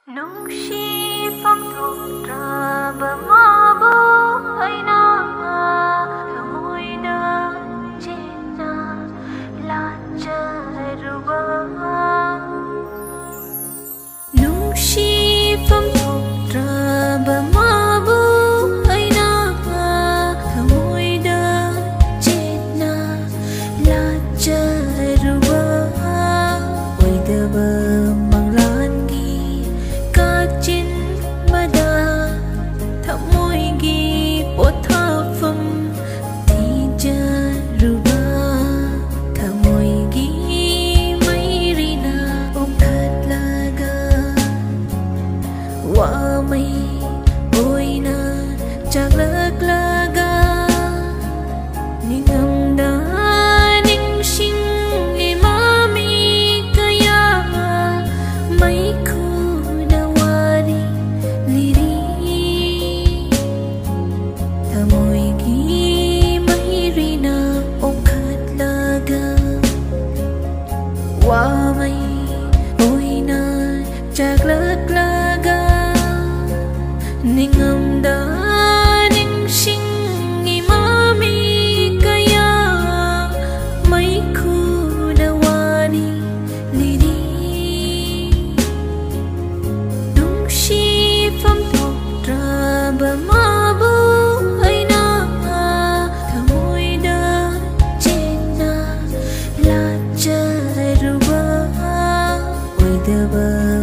ꯅꯨꯡꯁꯤꯐꯝ ꯊꯣꯛꯇ꯭ꯔꯕ ꯑꯩꯅ ꯊꯃꯣꯏꯗ ꯆꯦꯠꯅ ꯂꯥꯠꯆꯔꯨꯕ ꯅꯨꯡꯁꯤꯐꯝ ꯊꯣꯛꯇ꯭ꯔꯕ ꯃꯥꯕꯨ ꯑꯩꯅ ꯊꯃꯣꯏꯗ ꯆꯦꯠꯅ ꯂꯥꯠꯆꯔꯨꯕ ꯑꯣꯏꯗꯕ Wamay oina chaglaklaga ningamda ningsing imami kaya may kunawari liri tamoy gi mayrina okatlaga wamay oina chaglaklaga ningamda ningsing imami kaya may kunawani liri nungsifam thoktraba mabu aina thamoida chenna lacharuba oidaba